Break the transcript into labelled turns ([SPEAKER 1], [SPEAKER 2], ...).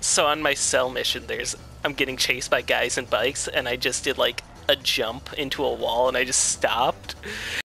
[SPEAKER 1] So on my cell mission, I'm getting chased by guys in bikes, and I just did like a jump into a wall, and I just stopped.